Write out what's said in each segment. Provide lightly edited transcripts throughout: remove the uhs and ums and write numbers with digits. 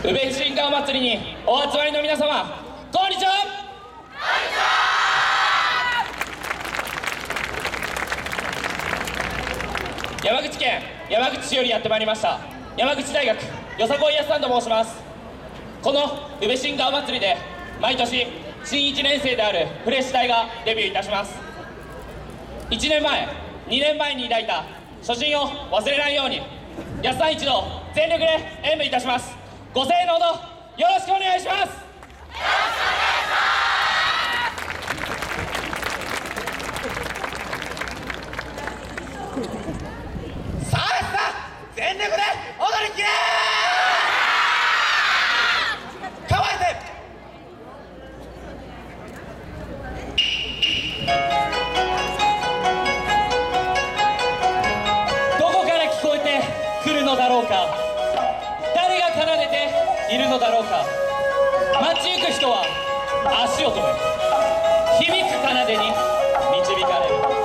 宇部新川祭りにお集まりの皆様、こんにちは。山口県山口市よりやってまいりました山口大学よさこいやすさんと申します。この宇部新川祭りで毎年新1年生であるフレッシュ隊がデビューいたします。1年前2年前に抱いた初心を忘れないようにやすさん一同全力で演舞いたします。ご声援のほどよろしくお願いします。 さあ全力で踊りきれー。構えてどこから聞こえてくるのだろうか、誰が奏でているのだろうか。街行く人は足を止め、響く奏でに導かれる。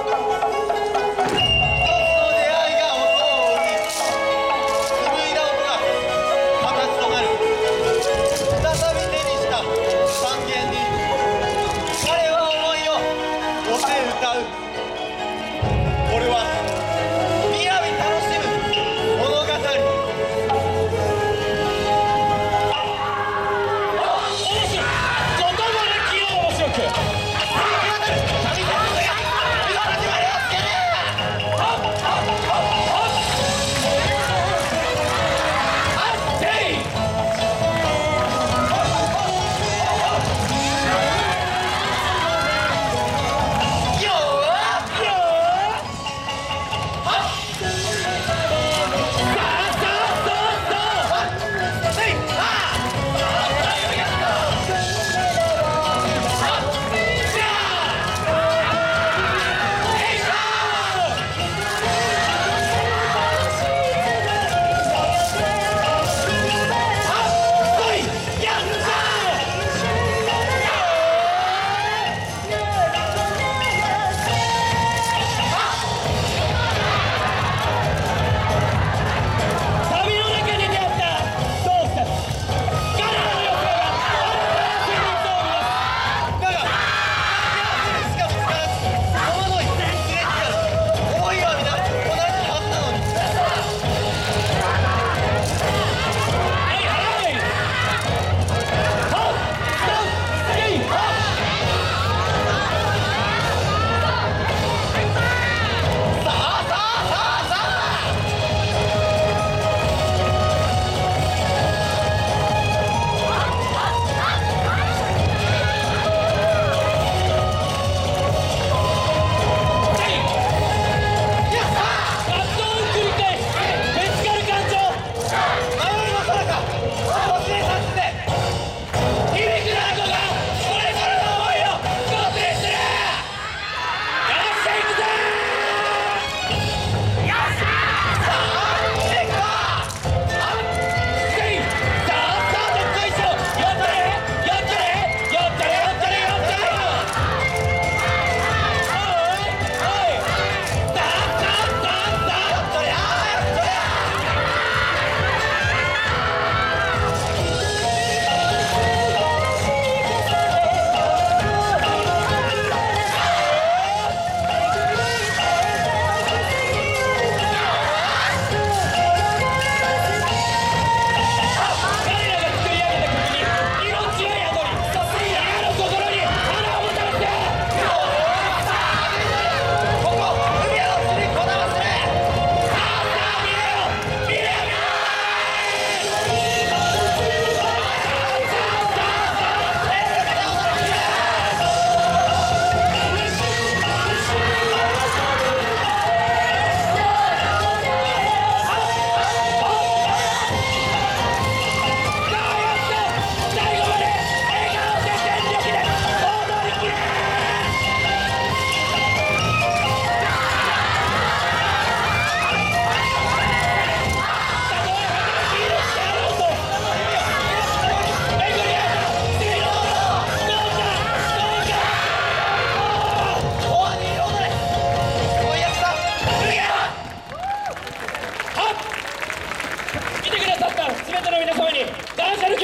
全ての皆様に感謝の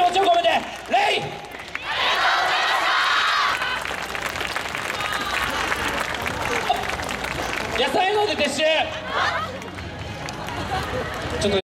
野菜ので撤収。ちょっと